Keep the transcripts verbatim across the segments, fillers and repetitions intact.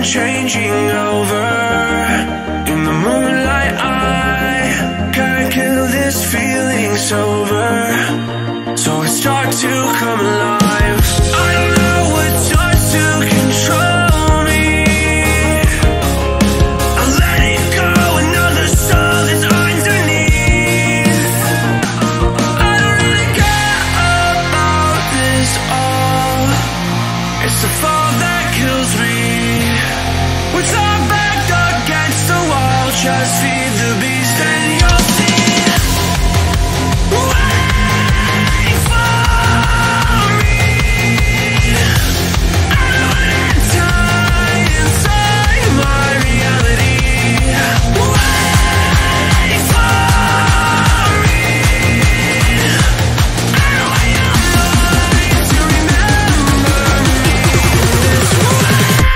I'm changing over. In the moonlight I can't kill this feeling sober, so I start to come alive. I don't know what starts to control me. I let it go, another soul that's underneath. I don't really care about this all. It's the fall that kills me. With our back against the wall, just feed the beast and you'll see. Wait for me. I don't have time inside my reality. Wait for me. I don't want your mind to remember me this way.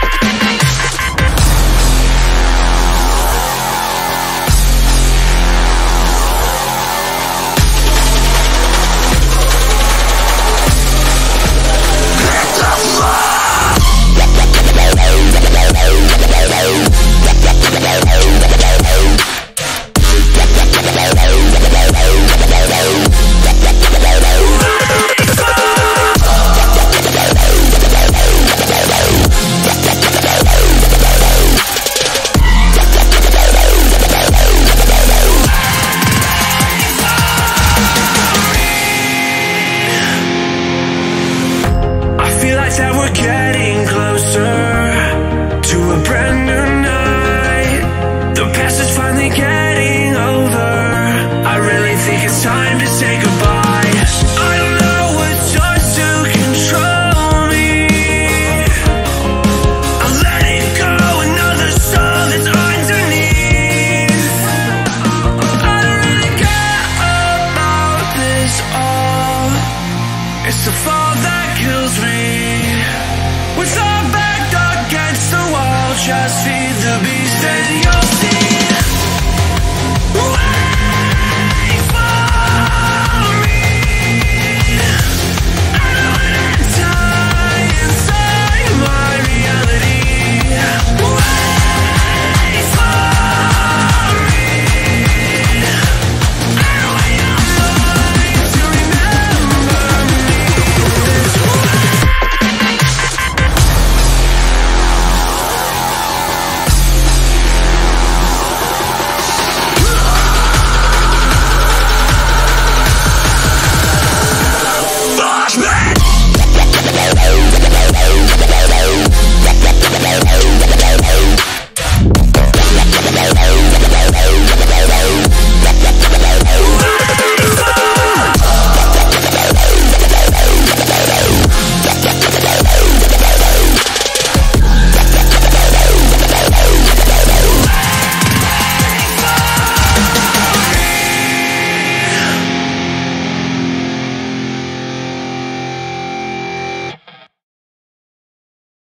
That we're getting closer to a brand new night. The past is finally getting over. I really think it's time to say goodbye. I don't know what starts to control me. I let it go, another soul that's underneath. I don't really care about this all. It's the fall that kills me. With our back against the wall, just feed